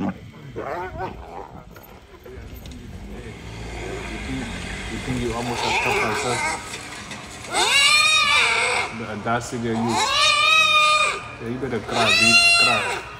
You think you almost as tough as us? The audacity of you. Yeah, you better cry, bitch. Cry.